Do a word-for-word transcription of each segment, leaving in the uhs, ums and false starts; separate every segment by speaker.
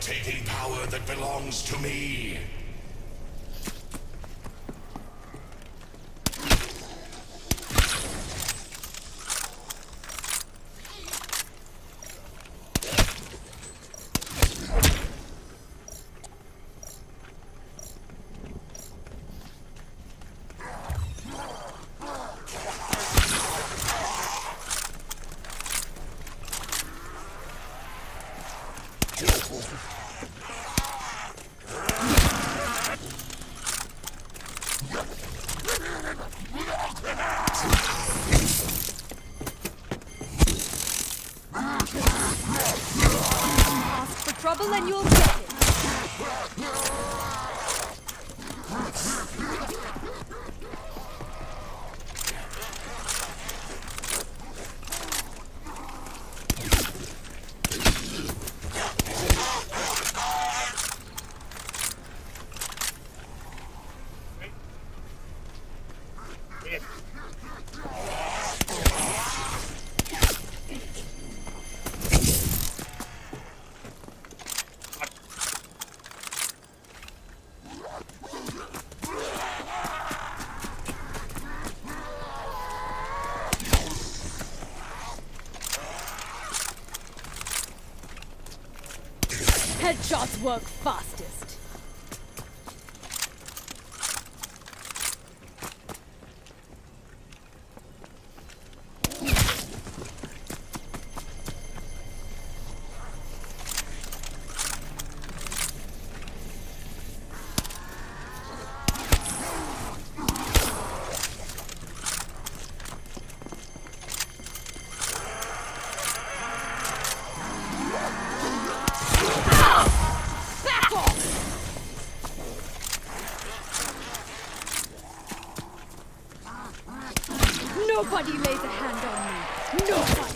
Speaker 1: taking power that belongs to me.
Speaker 2: Ask for trouble and you'll get it. Headshots work fastest. Nobody lays a hand on me. Nobody.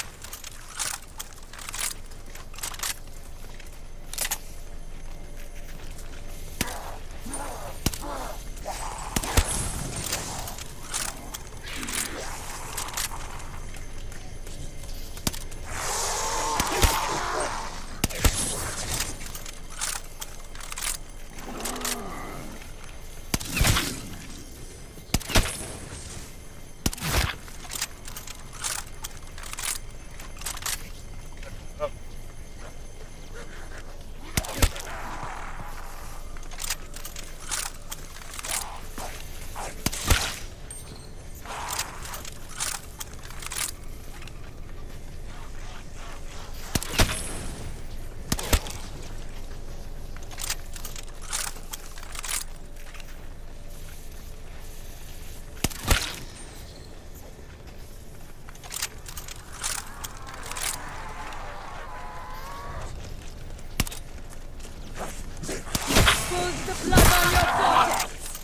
Speaker 2: Put the blood on your cortex!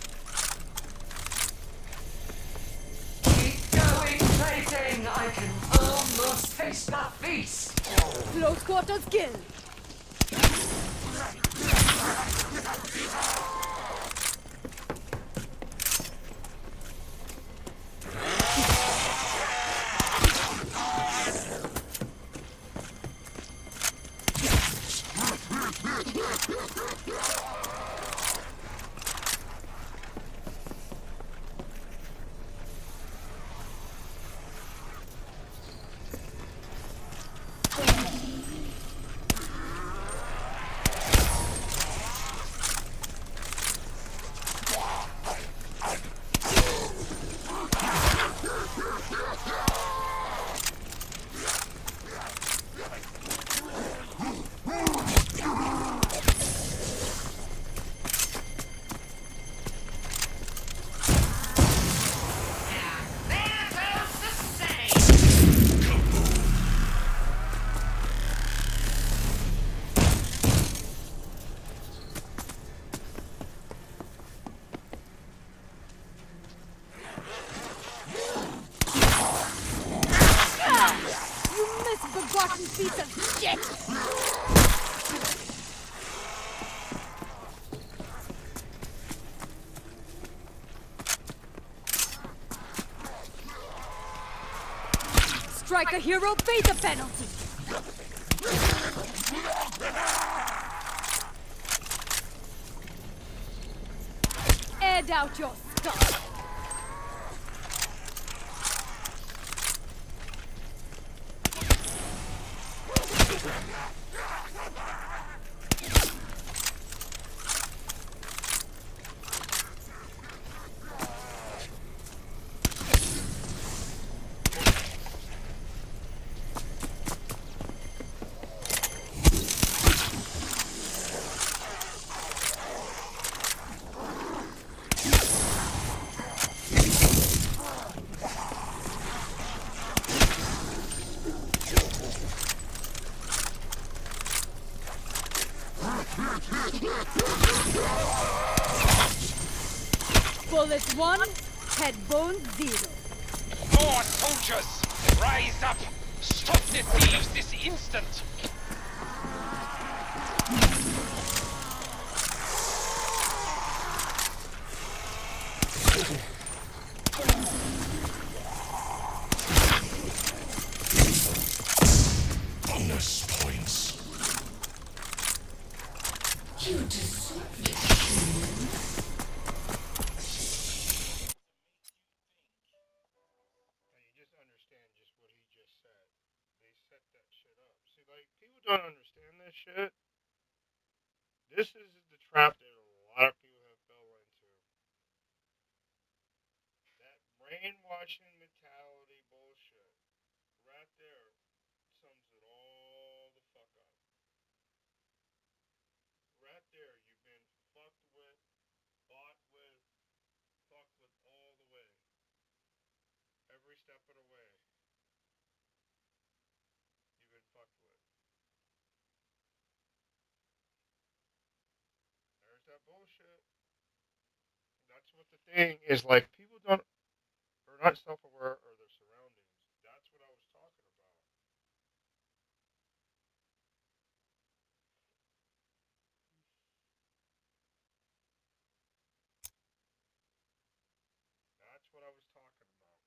Speaker 3: Keep going, fighting! I can almost taste the feast!
Speaker 2: Close quarters kill! Misbegotten piece of shit! Strike a hero, pay the penalty! Spread out your stuff. Bullet one, head bone zero.
Speaker 4: More soldiers! Rise up! Stop the thieves this instant!
Speaker 1: Bonus points.
Speaker 3: You deserve it.
Speaker 5: Don't understand this shit. This is the trap that a lot of people have fell into. That brainwashing mentality bullshit. Right there sums it all the fuck up. Right there, you've been fucked with, bought with, fucked with all the way. Every step of the way. You've been fucked with. There's that bullshit. That's what the thing is, like, people don't, are not self-aware of their surroundings. That's what I was talking about. That's what I was talking about.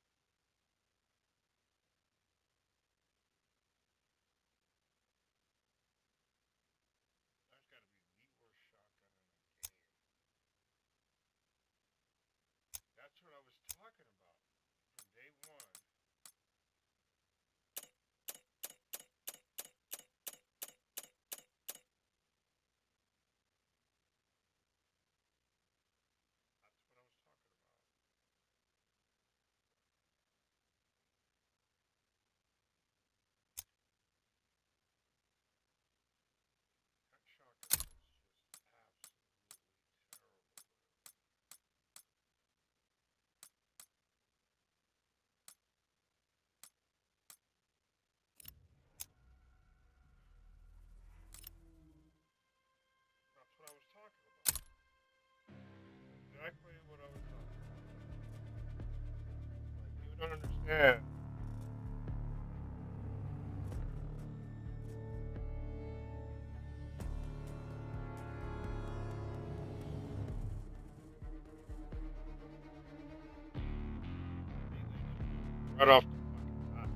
Speaker 5: That's gotta be the worst shotgun in the game. That's what I was talking about from day one. That's what I was talking about. That shotgun is just absolutely terrible. That's what I was talking about. Exactly what I was talking about. Like, you don't understand. Right off the fucking bat.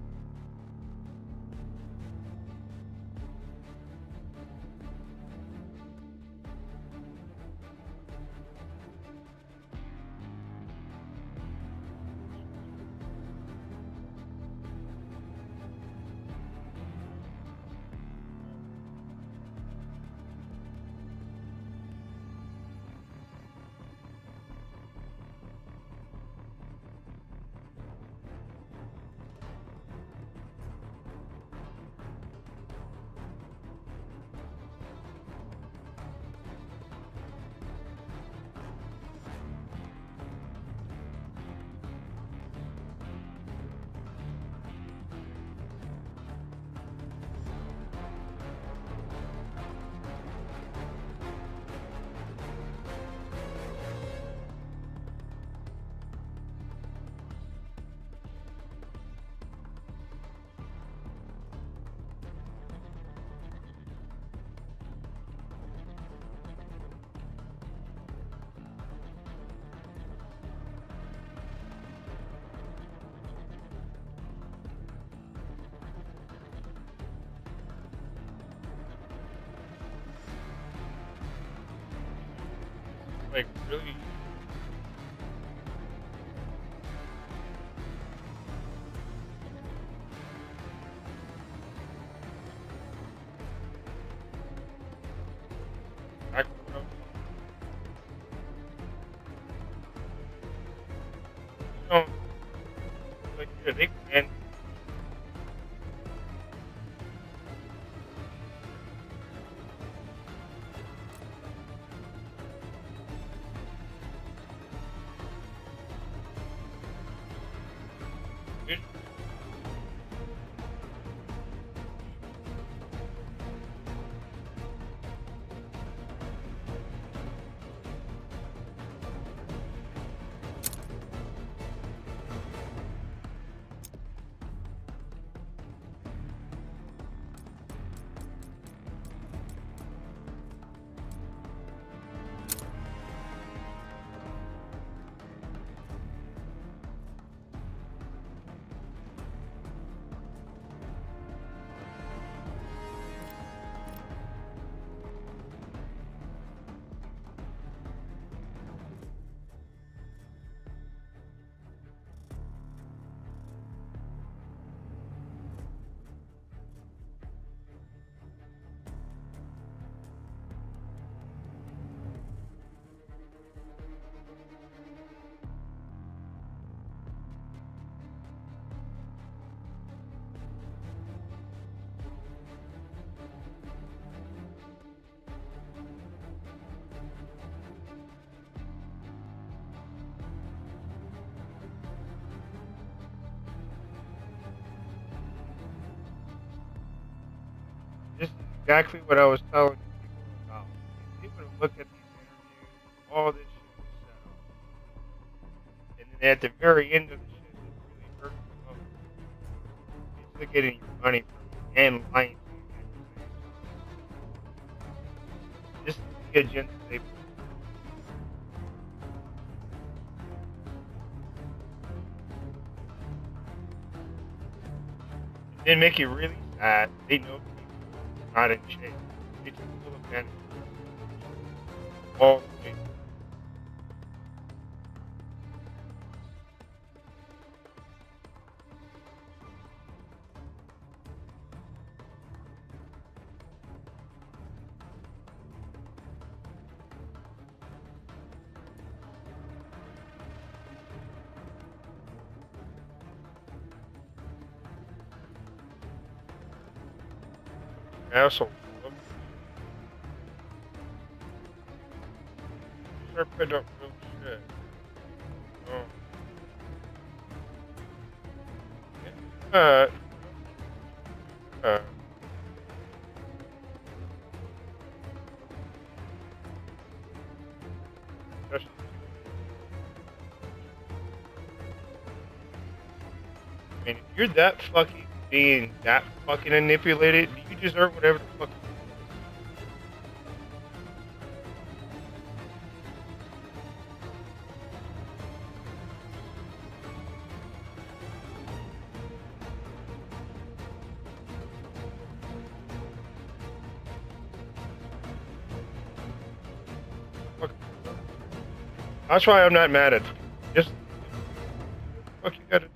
Speaker 5: Like, really It- This is exactly what I was telling people about. People look at these interviews, all this shit is set up. And then at the very end of the shit, it really hurts the most. It's still getting your money from you and lying to you at the same time. This is the agenda they put. And then make it really sad. They know people not in shape. They took full advantage of all the way. Asshole. Start putting up real shit. Oh. Uh, uh, just, I mean, if you're that fucking being that fucking manipulated, you deserve whatever the fuck. Fuck. That's why I'm not mad at you. Just what the fuck you gotta do.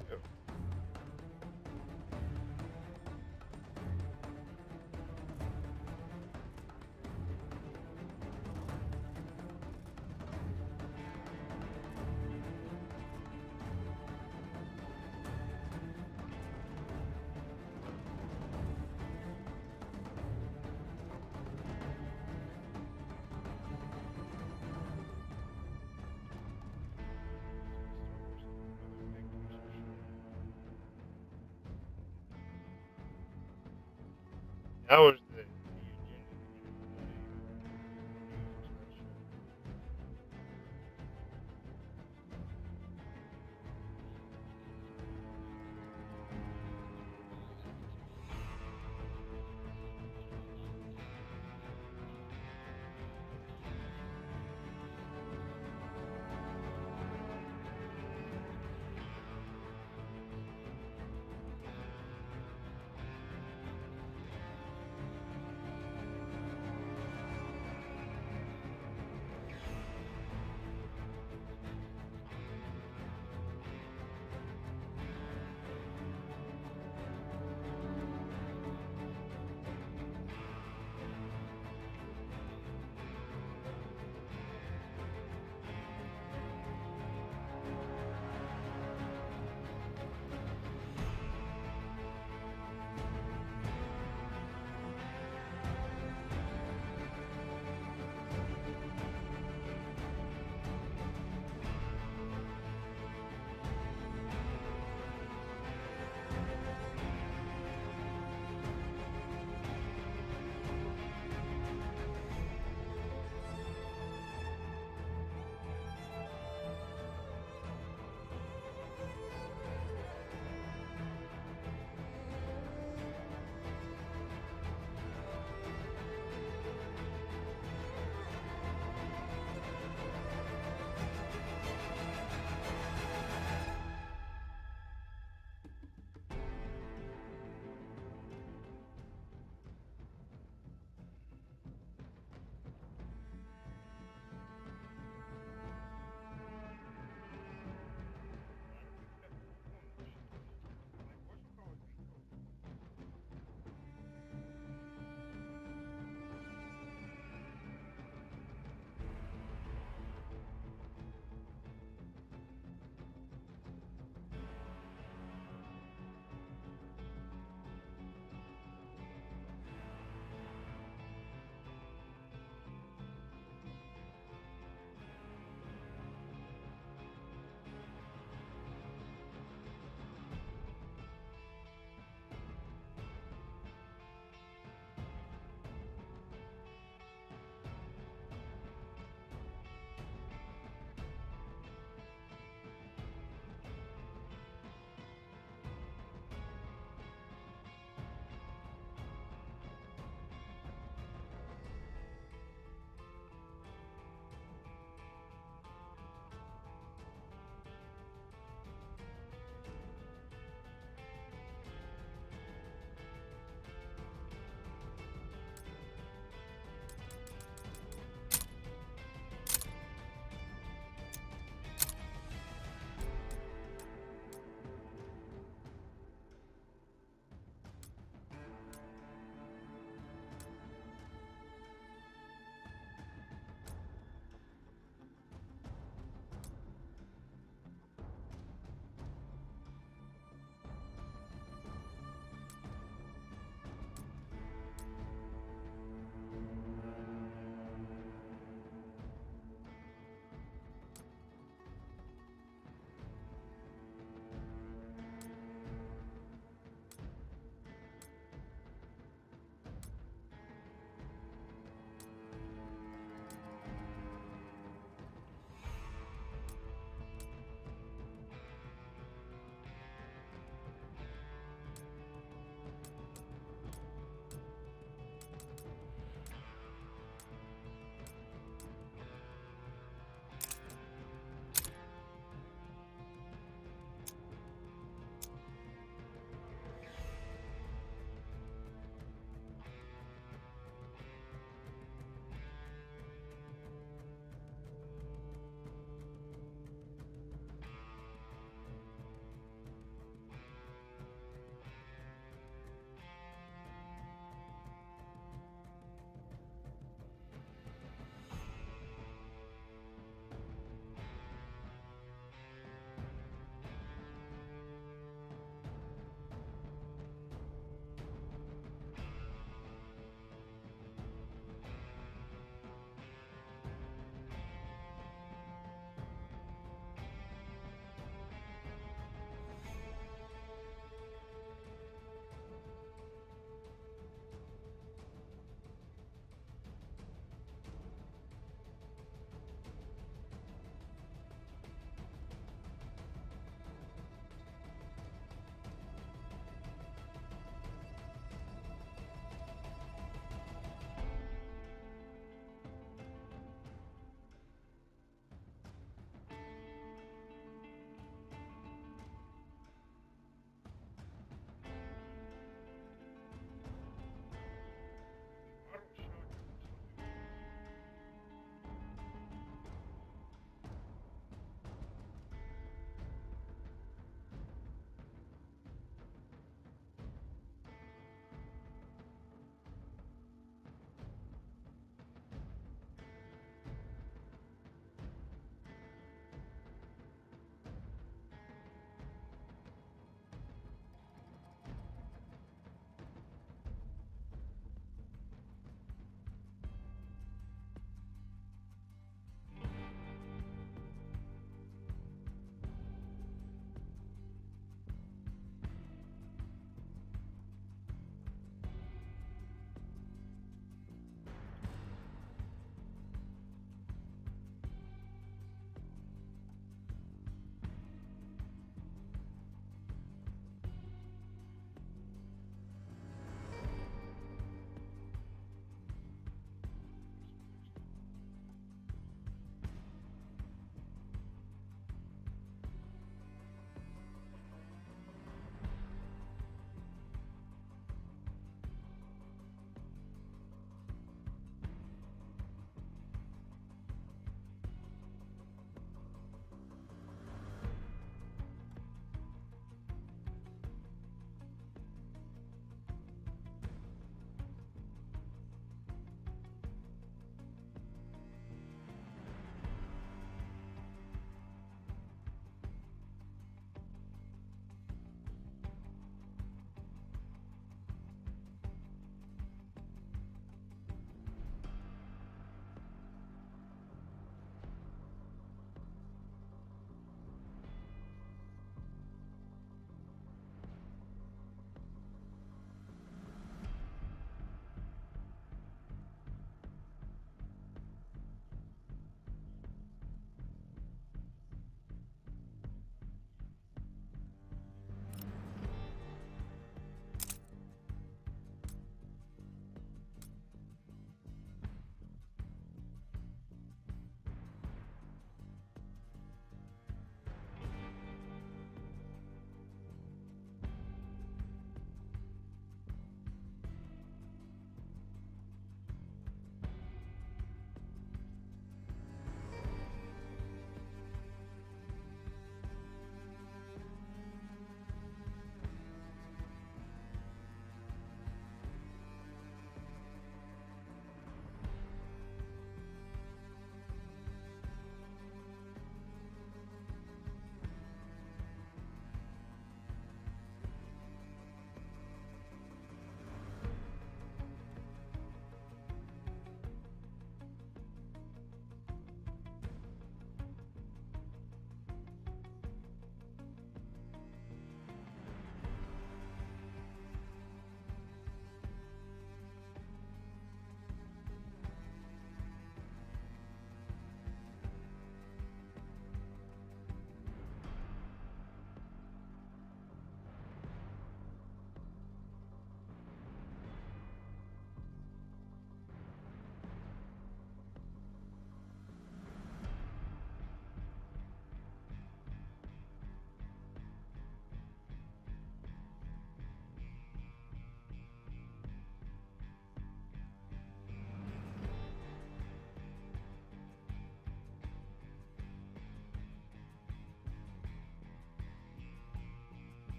Speaker 5: That was the, the agenda.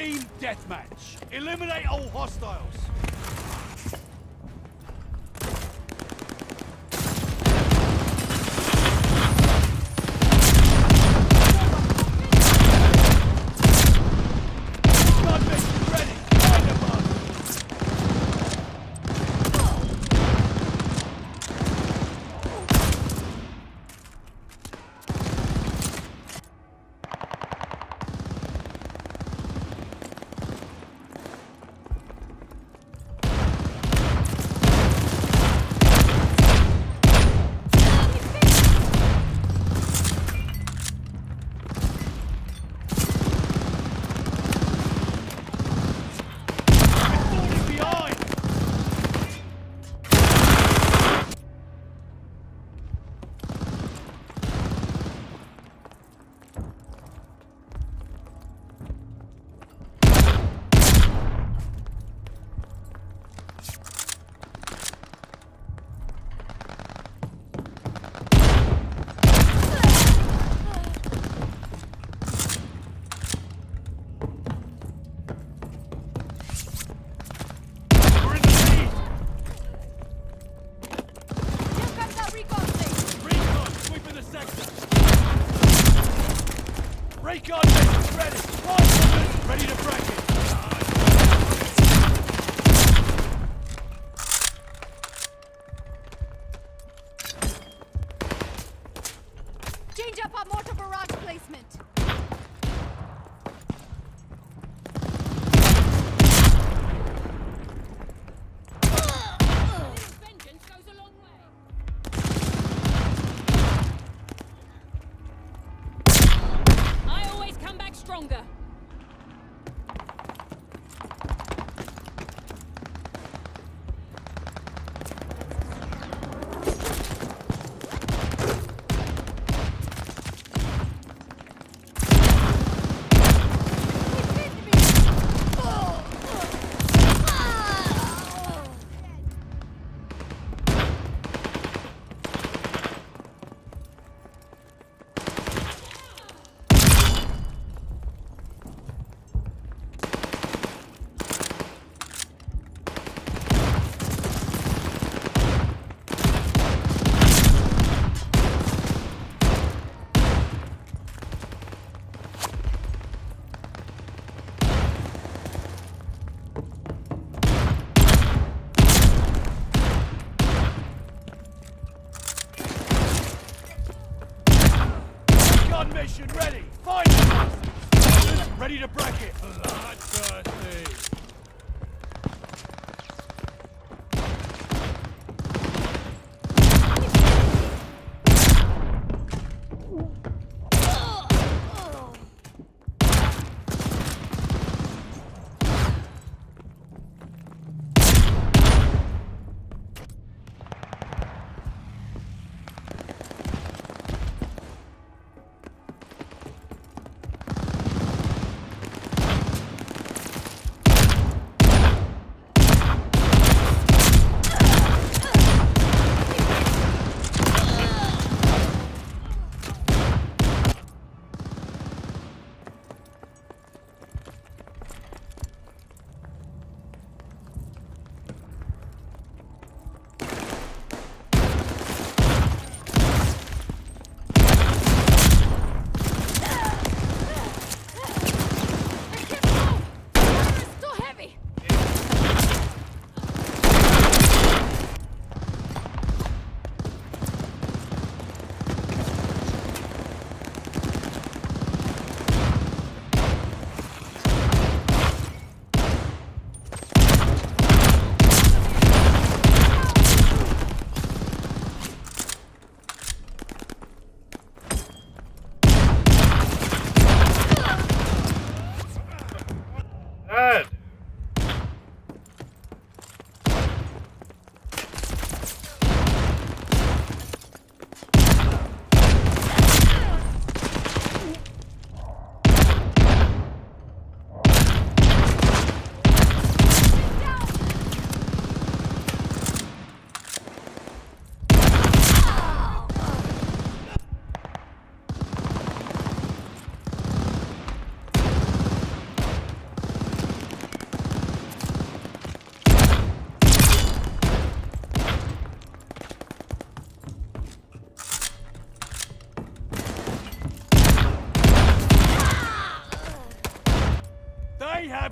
Speaker 6: Team deathmatch. Eliminate all hostiles. Gun mission ready. Find them up. Recon mission ready! Rifleman ready to break it!
Speaker 2: Change up our mortar barrage placement.
Speaker 7: Vengeance goes a long way. I always come back stronger. Gun mission ready! Find them! Ready to break it! Bloodthirsty!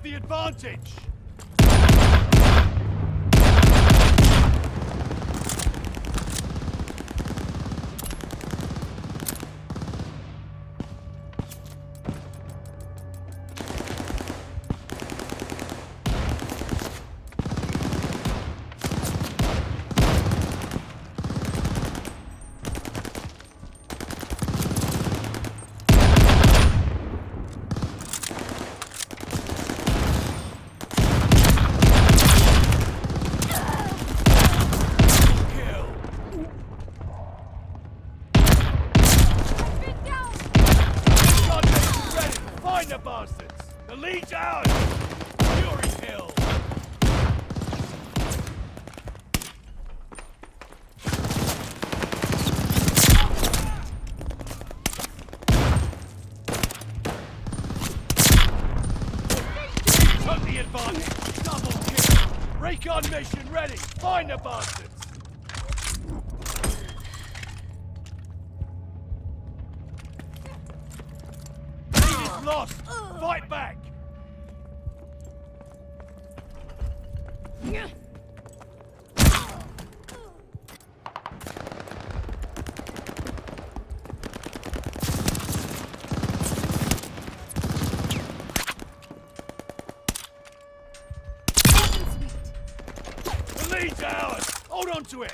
Speaker 7: the advantage! Find the bastards! The lead's ours! Fury Hill! Took the advantage! Double kill! Recon mission ready! Find the bastards! Lost! Fight back! The lead's ours! Hold on to it!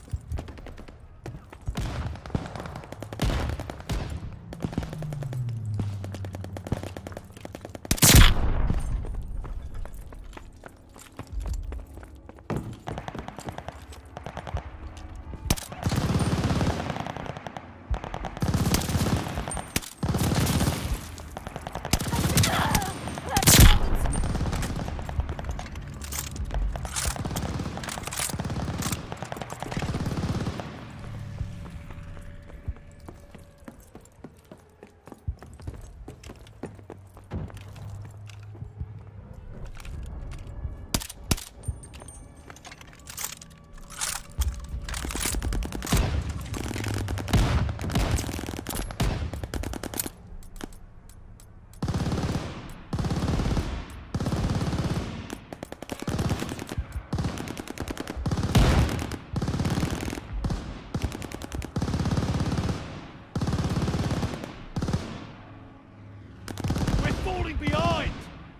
Speaker 7: Behind!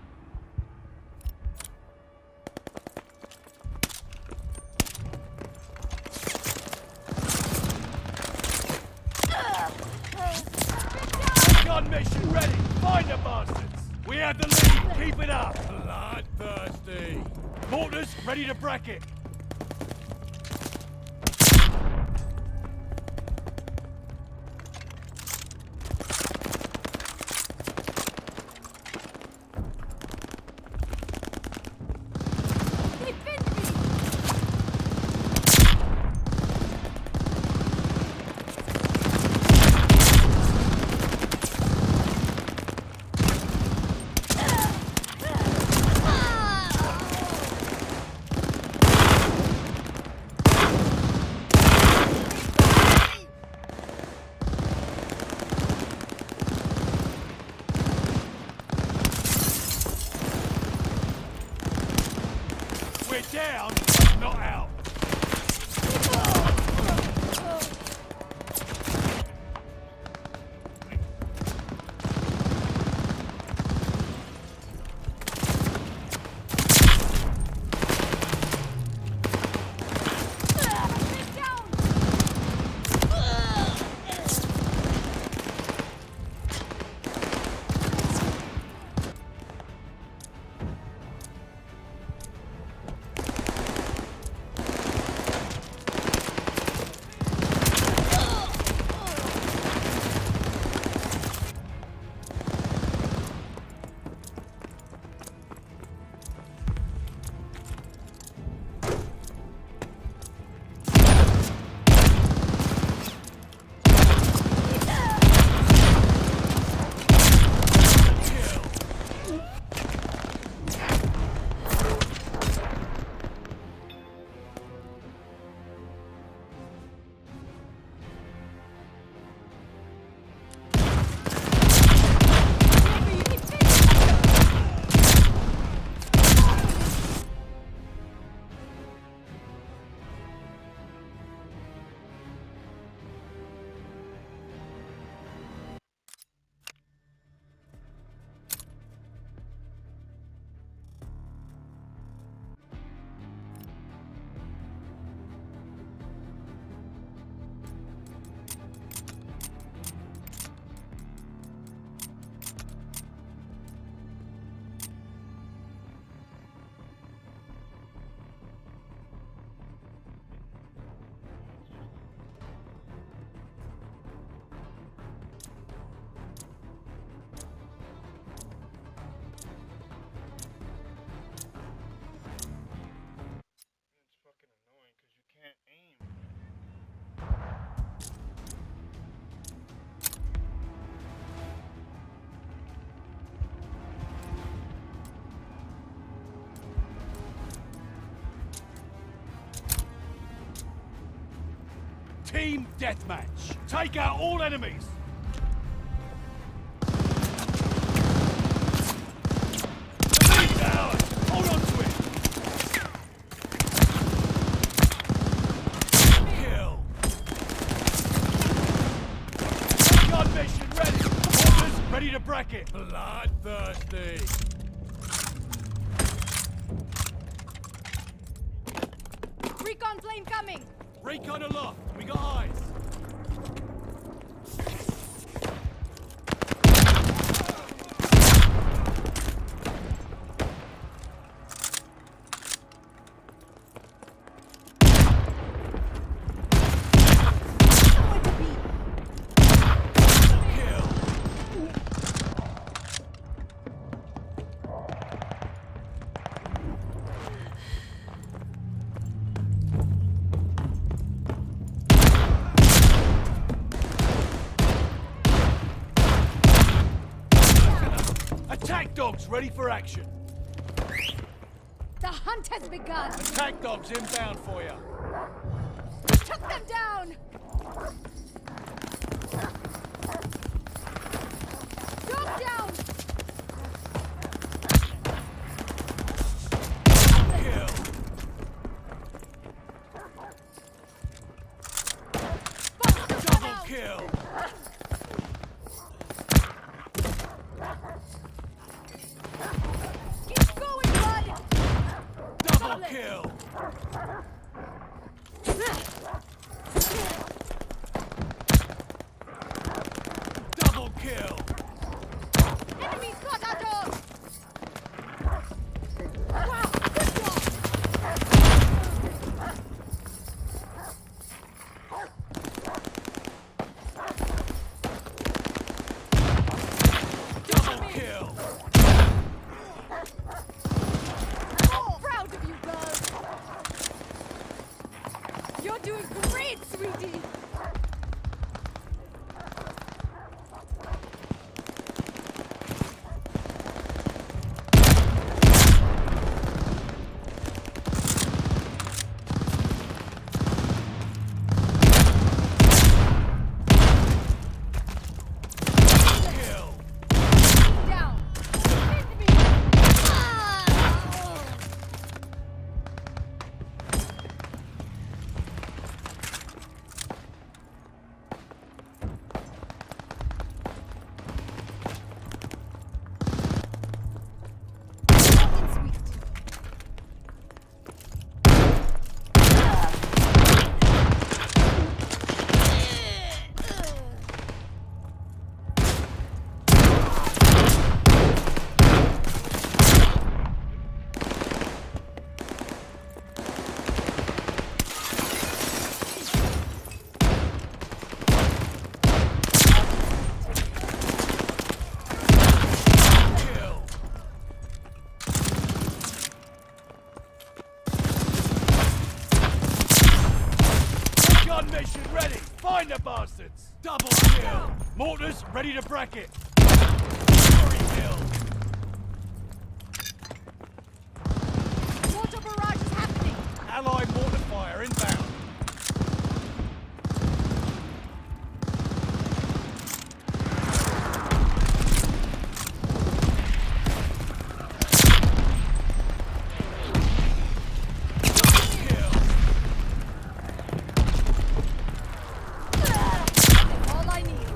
Speaker 7: Gun mission ready! Find the bastards! We have the lead! Keep it up! Bloodthirsty! Mortars ready to bracket! Team deathmatch. Take out all enemies. The lead's ours. Hold on to it. Kill. Gun mission ready. Orders ready to bracket. Bloodthirsty.
Speaker 2: Recon plane coming!
Speaker 7: Recon aloft. We got eyes.
Speaker 2: Somewhere to be!
Speaker 7: Kill. Attack dogs ready for action.
Speaker 2: The hunt has begun!
Speaker 7: Attack dogs inbound for you.
Speaker 2: Took them down! Dog down!
Speaker 7: Kill.
Speaker 2: Fox
Speaker 7: Double
Speaker 2: out!
Speaker 7: kill.
Speaker 2: Keep going, bud!
Speaker 7: Double kill. Double kill.
Speaker 2: Enemies got our dog! Wow, good job!
Speaker 7: Double kill.
Speaker 2: Oh, proud of you, girls! You're doing great, sweetie!
Speaker 7: Kill.
Speaker 2: Down! Hit me! Ah! Sweet.
Speaker 7: Kill. Gun mission ready. Find the bastards. Double kill. Mortars ready to bracket. Three kill.
Speaker 2: Water barrage is happening!
Speaker 7: Allied mortar fire inbound. Kill.
Speaker 2: All I need.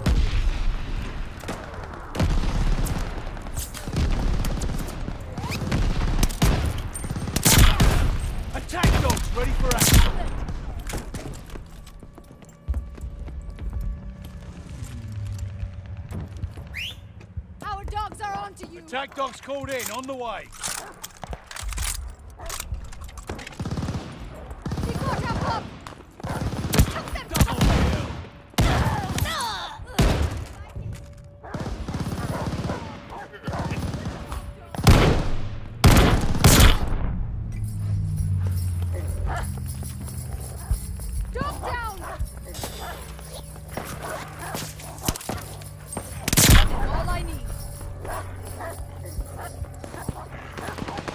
Speaker 7: Attack dogs ready for action.
Speaker 2: Our dogs are on to you!
Speaker 7: Attack dogs called in, on the way.
Speaker 2: We got our pup! Took them
Speaker 7: Double kill.
Speaker 2: Dog down! All I need.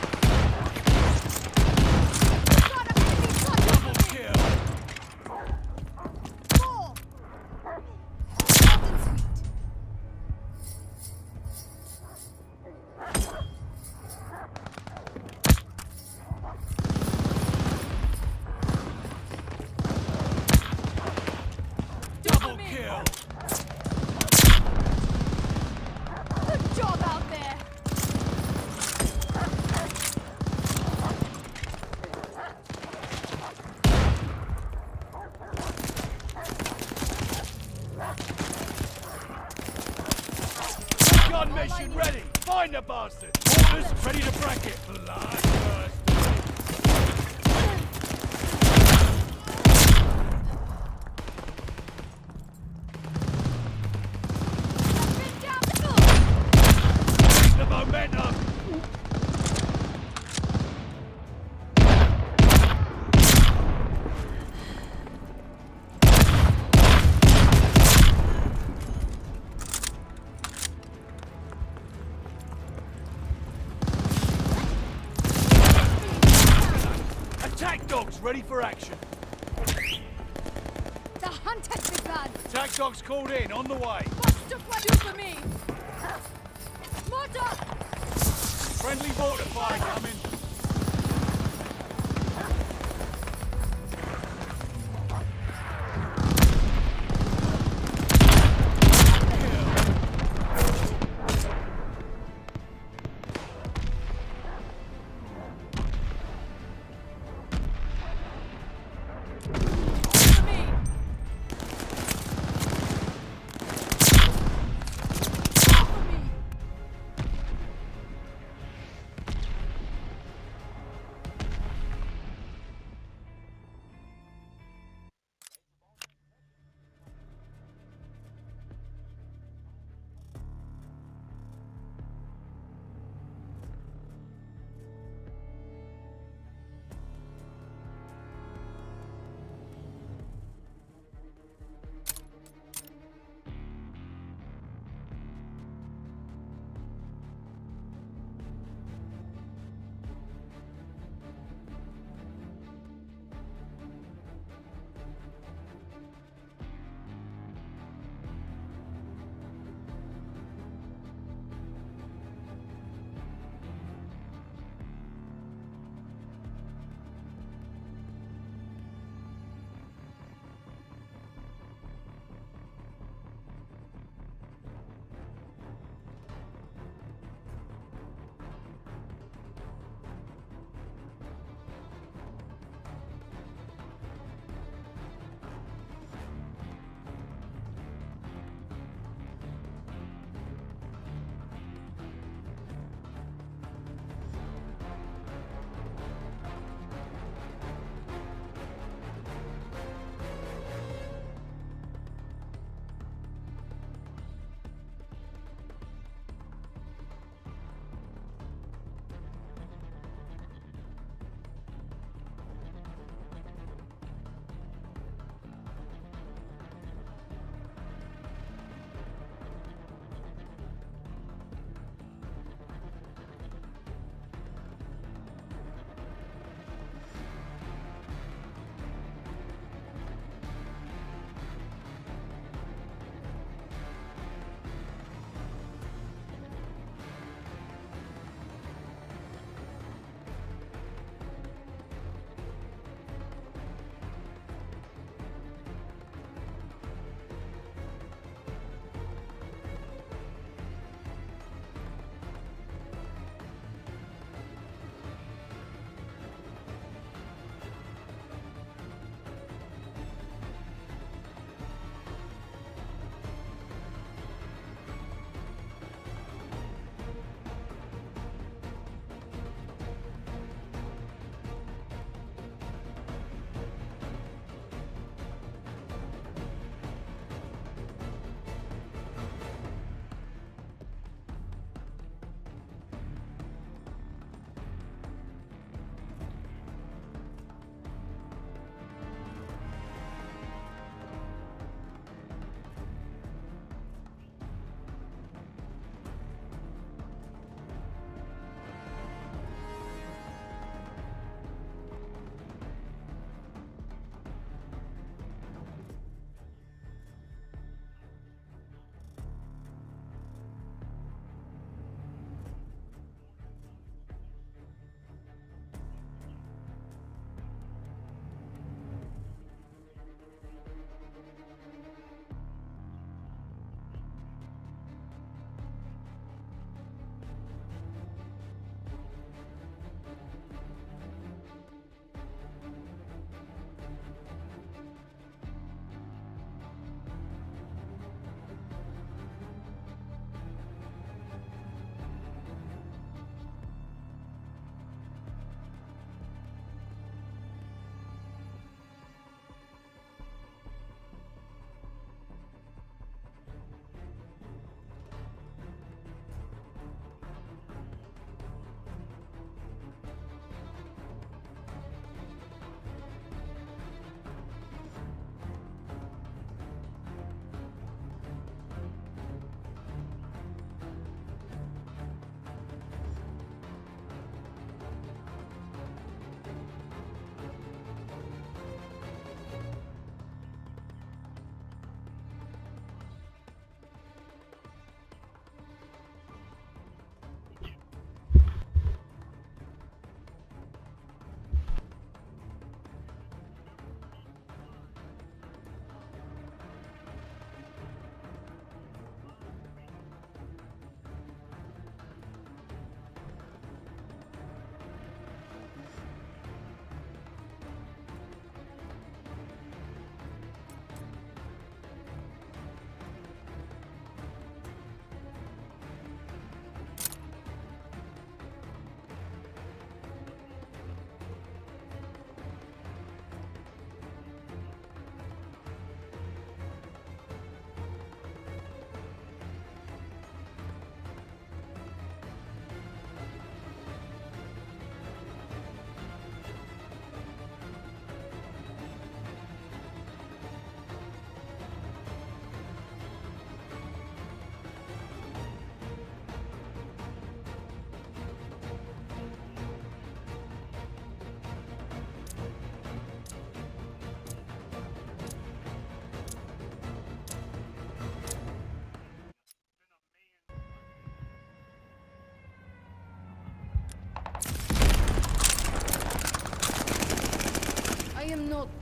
Speaker 7: gun mission ready! Find the bastards! Mortars ready to bracket! Blood first! The momentum! Attack dogs ready for action.
Speaker 2: The hunt has begun.
Speaker 7: Attack dogs called in, on the way.
Speaker 2: What's to what do for me? Mortar!
Speaker 7: Friendly mortar fire coming.
Speaker 2: For me!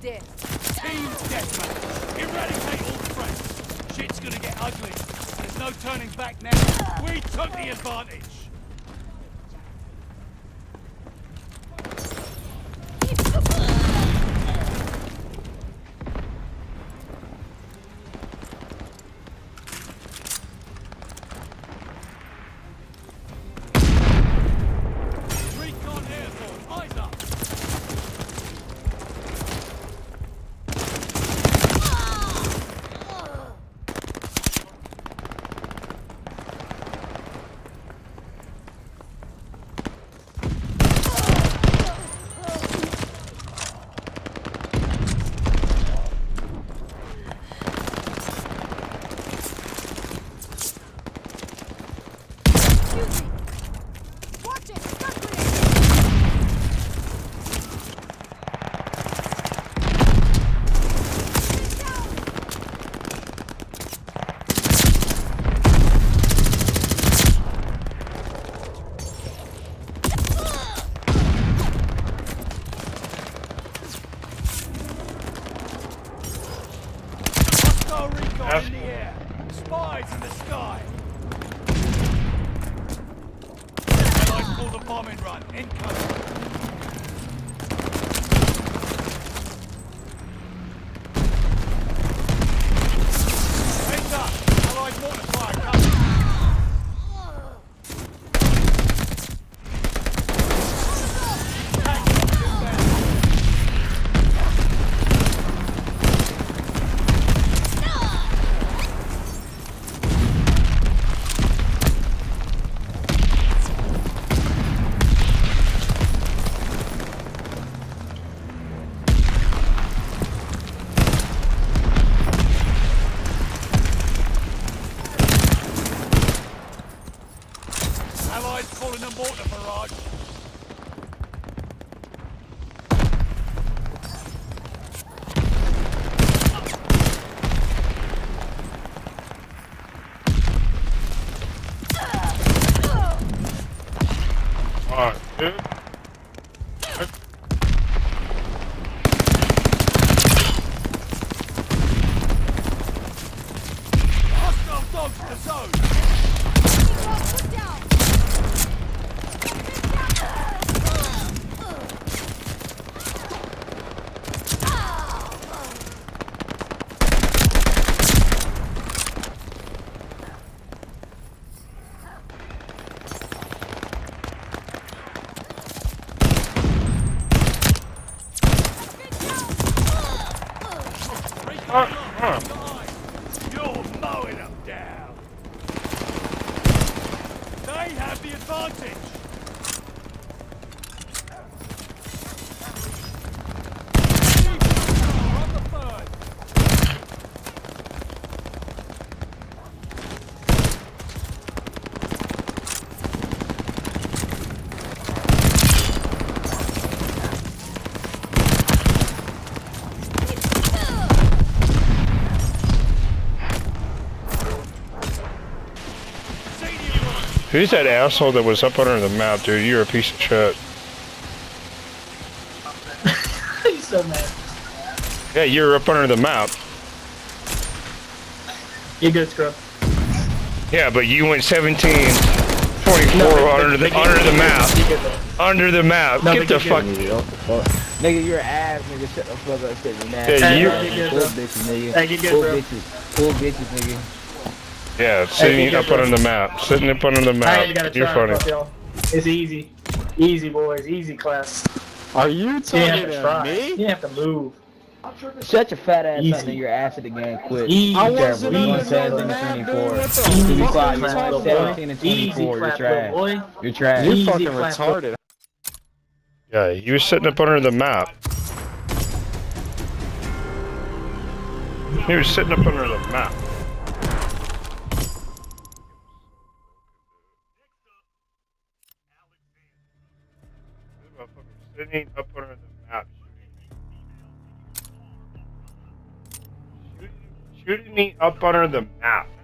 Speaker 2: this.
Speaker 7: Team deathmatch. Eradicate all threats. Shit's gonna get ugly. There's no turning back now. We took the advantage. Recon airborne. Eyes up.
Speaker 2: Watch it! Stun grenade! Get down!
Speaker 7: Hostile recon in the air. Spies in the sky. Allies pulled a bombing run. Incoming. Heads up. Allied mortar fire coming. Tank inbound. Allies calling a mortar barrage.
Speaker 5: Oh, dude.
Speaker 7: Hostile dogs in the zone.
Speaker 2: Put down!
Speaker 5: Uh, uh.
Speaker 7: You're mowing them down. They have the advantage. On the third.
Speaker 5: Who's that asshole that was up under the map, dude? You're a piece of shit.
Speaker 8: He's so mad.
Speaker 5: Yeah, you're up under the map.
Speaker 8: You good, Scrub?
Speaker 5: Yeah, but you went seventeen twenty-four
Speaker 8: No,
Speaker 5: under the
Speaker 8: big-
Speaker 5: under the
Speaker 8: big-
Speaker 5: map.
Speaker 8: big- big- big-
Speaker 5: Under the map.
Speaker 8: No,
Speaker 5: Get
Speaker 8: big-
Speaker 5: the
Speaker 8: big-
Speaker 5: fuck.
Speaker 9: Nigga, you're ass, nigga. Shut the fuck up, shit, you nasty.
Speaker 5: Yeah,
Speaker 8: Hey,
Speaker 5: you-
Speaker 8: bro, get good,
Speaker 9: Full
Speaker 8: bro.
Speaker 9: bitches, nigga.
Speaker 8: Hey, get good,
Speaker 9: Full
Speaker 8: bro.
Speaker 9: bitches. Full bitches, nigga.
Speaker 5: Yeah, sitting
Speaker 8: get
Speaker 5: up
Speaker 8: good,
Speaker 5: under the map. Sitting up under the
Speaker 8: I ain't
Speaker 5: map.
Speaker 8: gotta
Speaker 5: You're
Speaker 8: try,
Speaker 5: funny.
Speaker 8: fuck y'all. It's easy. Easy, boys. Easy class.
Speaker 9: Are you
Speaker 8: You didn't have to try. You didn't have to move.
Speaker 9: Shut your fat ass up,
Speaker 8: Easy.
Speaker 9: nigga. Your ass at the game quick.
Speaker 8: Easy.
Speaker 9: I
Speaker 8: Terrible.
Speaker 9: wasn't
Speaker 8: Easy.
Speaker 9: on seventeen and twenty-four.
Speaker 8: Easy
Speaker 9: You
Speaker 8: class,
Speaker 9: five, you're
Speaker 8: little
Speaker 9: on
Speaker 8: boy.
Speaker 9: seventeen and
Speaker 8: Easy
Speaker 9: twenty-four. You're
Speaker 8: class, little
Speaker 9: trash.
Speaker 8: boy.
Speaker 9: You're trash.
Speaker 8: Easy
Speaker 9: You're fucking
Speaker 8: class,
Speaker 9: retarded.
Speaker 5: Yeah, you were sitting up under the map. He was sitting up under the map. Sitting up under the map. Shooting, shooting me up under the map.